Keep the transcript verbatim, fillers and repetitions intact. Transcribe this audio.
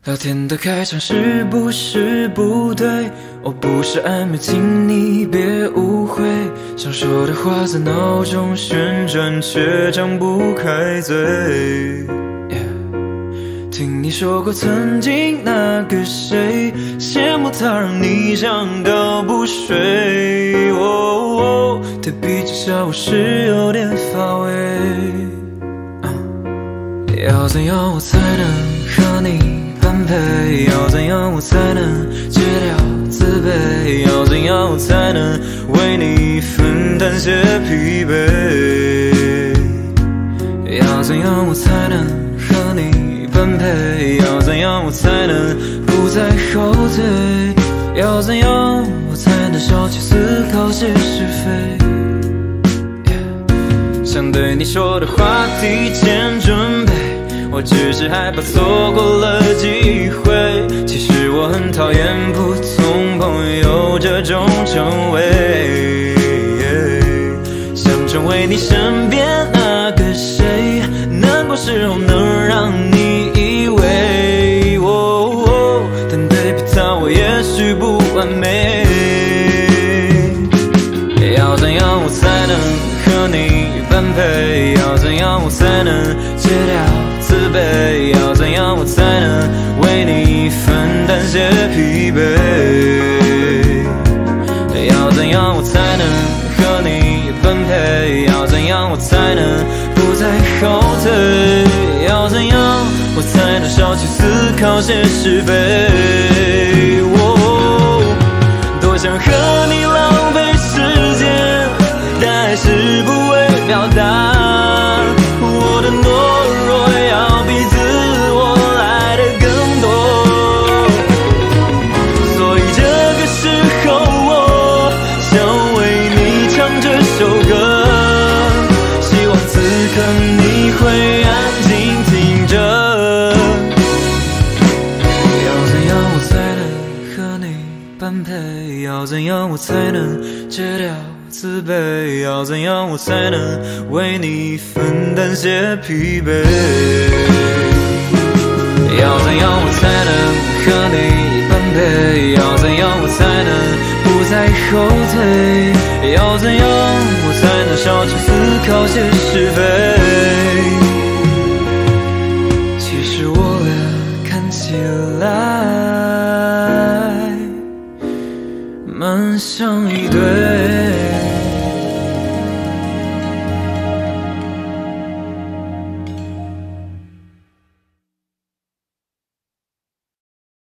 聊天的开场是不是不对？我不是暧昧，请你别误会。想说的话在脑中旋转，却张不开嘴。yeah、听你说过曾经那个谁，羡慕他让你想到不睡。哦哦，对比之下我是有点乏味。uh、要怎样我才能和你？般配，要怎样我才能戒掉自卑？要怎样我才能为你分担些疲惫？要怎样我才能和你般配？要怎样我才能不再后退？要怎样我才能少去思考些是非？ yeah、想对你说的话提前准备，我只是害怕错过了机会。其实我很讨厌普通朋友这种称谓，想成为你身边那个谁，难过时候能让你依偎。哦哦，但对比他我也许不完美。要怎样我才能和你般配？要怎样我才能戒掉自卑？要怎样我才能为你分担些疲惫？要怎样我才能和你般配？要怎样我才能不再后退？要怎样我才能少去思考些是非？哦，多想和你浪费时间，但还是不会表达我的懦弱，要比自我来得更多。所以这个时候我想为你唱这首歌，希望此刻你会安静听着。要怎样我才能和你般配？要怎样我才能戒掉自卑？要怎样我才能为你分担些疲惫？要怎样我才能和你般配？要怎样我才能不再后退？要怎样我才能少去思考些是非？其实我俩看起来